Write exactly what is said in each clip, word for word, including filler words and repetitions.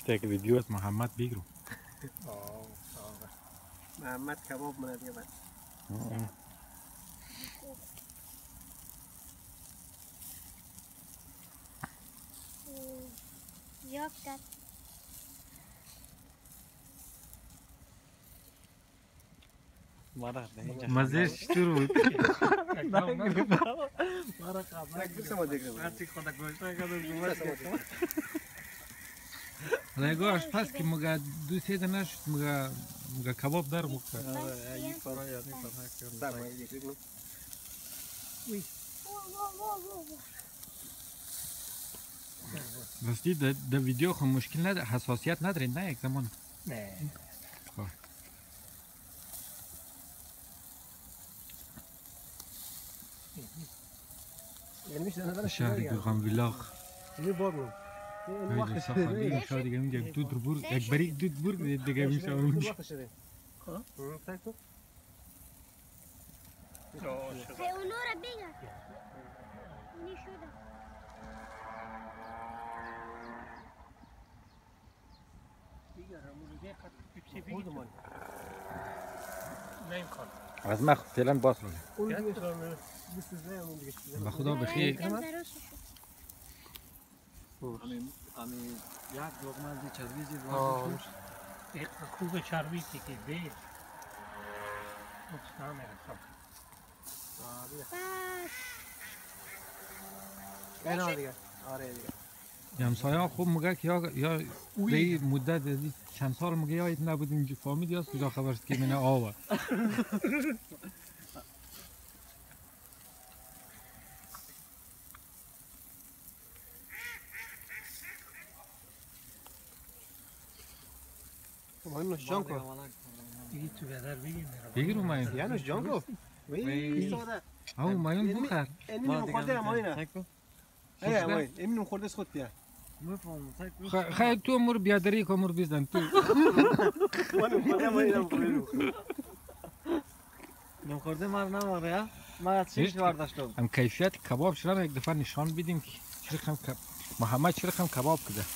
یک ویدیو از محمد بگیرم. محمد کباب من دیگه بعد. یک داد. مزهش چطور بود؟ نگاهش پس که مگه دو سه دنه نشد مگه مگه کباب در مخته. راستی در ویدیو خود مشکل نداره، حساسیت ندارید نه یک زمان؟ نه. شهر دوغان ویلاغ اینو بابم اینجا سخالی اینجا دیگه اینجا دود رو برگ یک بری دود برگ دیگه میشه اونجا ها؟ تاکو؟ هی اونو را بگه اینی شده بگه همون رو دیگه پیپسی بگید نیم کن از ما فعلا باز رو اون دیگه شده به خدا بخیر همین همین یک لقمه از چربی زیر واسه یک خوب چربی که به مستعمل هستم اینا دیگه آره دیگه همسایه‌ها خوب میگه که یا یا به مدت چند سال میگه یا نبود اینجا فهمید یا کجا خبر است که من آوا ما اینوش جان کو دیگه تو بدر بگیم بگیرم ما یانوش جان کو وی ساده او مایون بخر اینو خورده ما اینا ای وای اینو خورده خود بیا خیر تو امور بیادری که امور بیزن تو منو خورده ما اینا بخوریم نم خورده مار نماره ما از چیش برداشتم هم کیفیت کباب شدم یک دفعه نشان بدیم که چرا خم کب محمد چرا خم کباب کده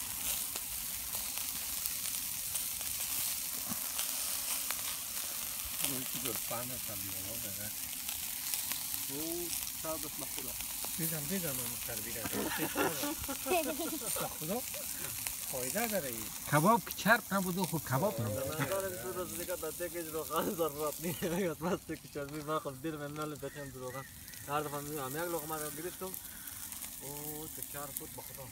بیزم بیزم مستر بیزم خدا فایده داره این کباب که چرب نبود و خوب کباب نبود دو روز دیگه داده که روغن ضرورت نیست میاد بس که چربی ما خود دل من نال بچم روغن هر دفعه میام یک لقمه رو گرفتم او چه چرب بود به خدا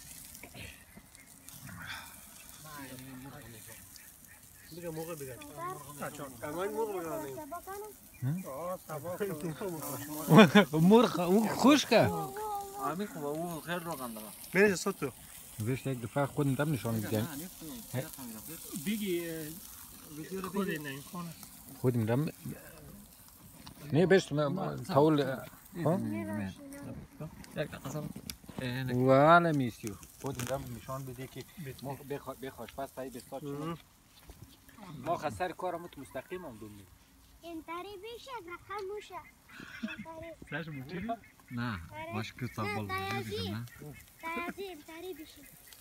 بگم موقع بگم کمان موقع بگم آه سبا مرغ اون خشکه آمی خوبه او خیلی روغن داره بریز صوتو ویش یک دفعه خودم دم نشان میدم بگی خود این خانه خودم دم نه بس تاول ها یک قسم والا میسیو خودم دم نشان بده که ما بخواش پس تایی بستاد شما ما خسر کارم تو مستقیم هم دونیم این تاری بیشه رقم موشه سرش موچی؟ نه باش که تابال بودی نه تایازی این تاری بیشه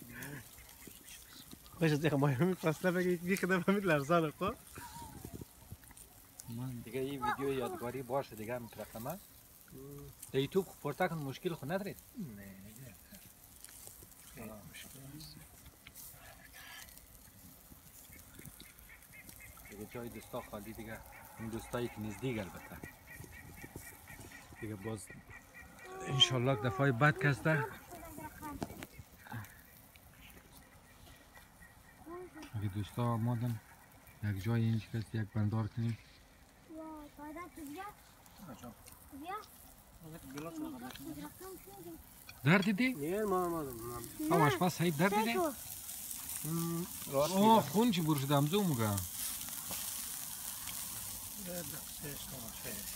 خوش از دیگه مایمی فاصله بگید بی خدا فهمید لرزانه خود دیگه این ویدیو یادگاری باشه دیگه میترکمه در یوتیوب پورتا کن مشکل خود ندارید؟ نه دیگه جای دوستا خالی دیگه این دوستایی که نزدیک البته دیگه باز انشالله دفعه بعد کسته اگه دوستا آمادن یک جای اینج کسی یک بندار کنیم در دیدی؟ نه ما ما هم آشپز سعید در دیدی؟ آه خون چی برو شده همزو مگه